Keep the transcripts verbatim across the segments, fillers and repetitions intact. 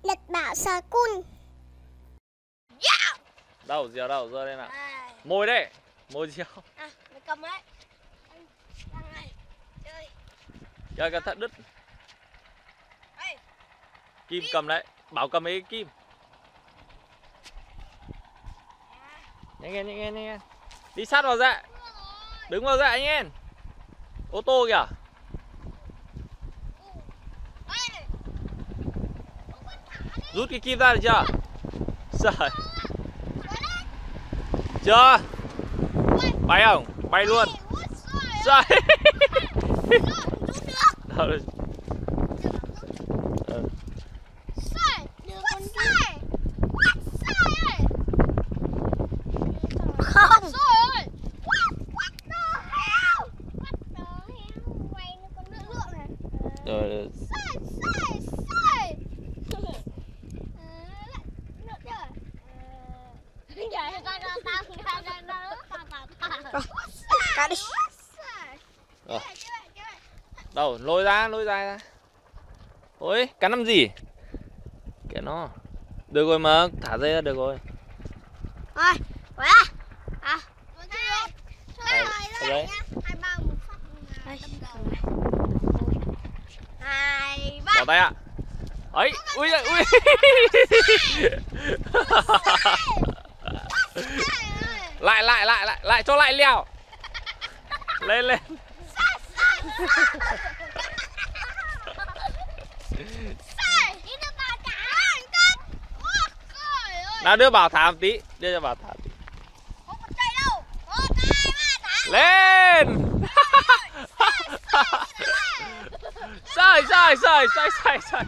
Nhật Bảo Sờ Cun. Yeah. Đâu, diều đâu, giơ lên nào. À. Mồi đấy, mồi diều. À, mày cầm đấy. Đang này. Chơi. Chơi cẩn thận đứt. Đây. Kim, Kim cầm đấy, Bảo cầm mấy cái kim. Nhanh lên, nhanh lên, nhanh lên. Đi sát vào dạ. Đứng vào dạ anh em. Ô tô kìa. Rút cái kim ra được chưa? Trời. Chưa. Bay không? Bay luôn. Trời. Đâu rồi. Ừ. Không. Rồi. Cá đi. Rồi. Đâu, lôi ra, lôi ra ra. Ôi, cắn làm gì? Kệ nó. Được rồi mà, thả dây ra được rồi. Rồi, rồi á. À. Đây, đây. Hai, ba. Bỏ tay ạ. Ấy, ui ui. Lại lại lại lại lại cho lại leo. Lên lên. Nào đưa Bảo thả một tí, đưa cho Bảo thả một tí. Lên. Sơi sơi sơi sơi sơi sơi.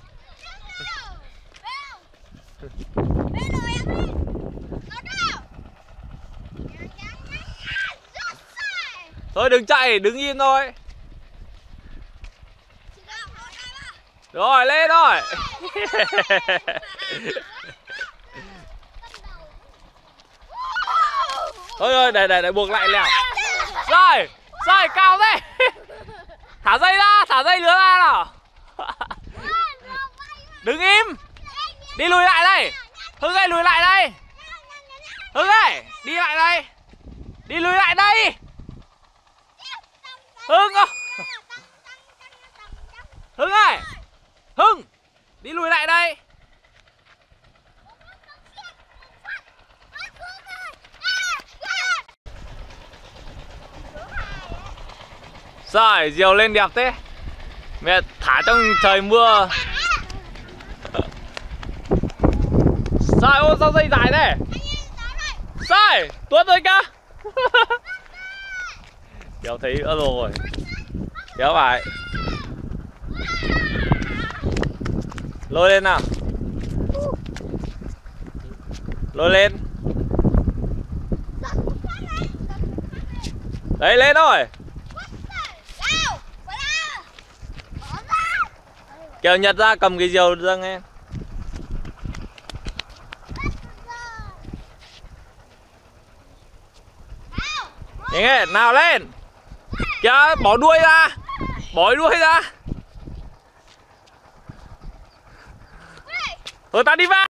Thôi đừng chạy, đứng im thôi. Rồi lên rồi. Thôi rồi, để để để buộc lại lèo. Rồi, rồi cao thế. Thả dây ra, thả dây lứa ra nào. Đứng im. Đi lùi lại đây. Hưng ơi, lùi lại đây. Hưng ơi, đi lại đây. Đi lùi lại đây. Hưng ơi. Hưng ơi. Hưng, đi lùi lại đây. Rồi, diều lên đẹp thế. Mẹ thả trong trời mưa. Rồi, ô sao dây dài thế? Rồi, tuốt rồi cơ. Kéo thấy nữa rồi. Kéo phải. Lôi lên nào. Lôi lên. Đấy, lên rồi. Kéo Nhật ra cầm cái diều dâng em. Nhanh lên, nào lên. Kìa, bỏ đuôi ra. Bỏ đuôi ra. Thôi ta đi vào.